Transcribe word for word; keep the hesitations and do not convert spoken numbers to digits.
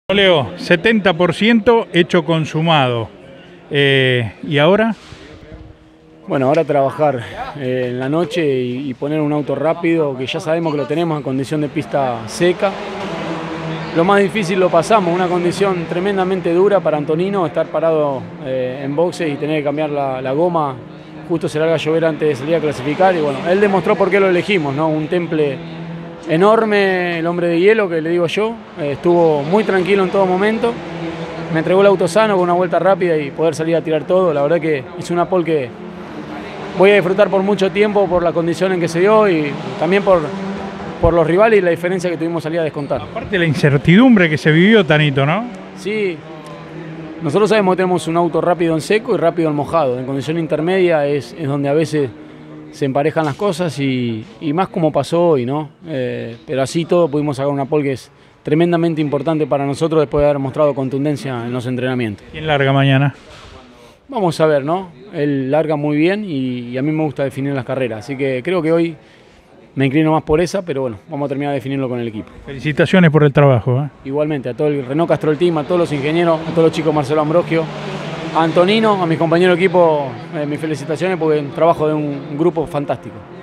Leo, setenta por ciento hecho consumado. Eh, ¿Y ahora? Bueno, ahora trabajar eh, en la noche y, y poner un auto rápido, que ya sabemos que lo tenemos en condición de pista seca. Lo más difícil lo pasamos, una condición tremendamente dura para Antonino, estar parado eh, en boxes y tener que cambiar la, la goma. Justo se larga a llover antes de salir a clasificar y bueno, él demostró por qué lo elegimos, ¿no? Un temple enorme, el hombre de hielo que le digo yo, eh, estuvo muy tranquilo en todo momento, me entregó el auto sano con una vuelta rápida y poder salir a tirar todo. La verdad que es una pole que voy a disfrutar por mucho tiempo por la condición en que se dio y también por, por los rivales y la diferencia que tuvimos salir a descontar. Aparte de la incertidumbre que se vivió, Tanito, ¿no? Sí, nosotros sabemos que tenemos un auto rápido en seco y rápido en mojado. En condición intermedia es, es donde a veces se emparejan las cosas y, y más como pasó hoy, ¿no? Eh, pero así todo pudimos sacar una pole que es tremendamente importante para nosotros después de haber mostrado contundencia en los entrenamientos. ¿Quién larga mañana? Vamos a ver, ¿no? Él larga muy bien y, y a mí me gusta definir las carreras, así que creo que hoy me inclino más por esa, pero bueno, vamos a terminar de definirlo con el equipo. Felicitaciones por el trabajo, ¿eh? Igualmente, a todo el Renault Castrol Team, a todos los ingenieros, a todos los chicos, Marcelo Ambrosio, a Antonino, a mis compañeros de equipo, eh, mis felicitaciones porque es un trabajo de un grupo fantástico.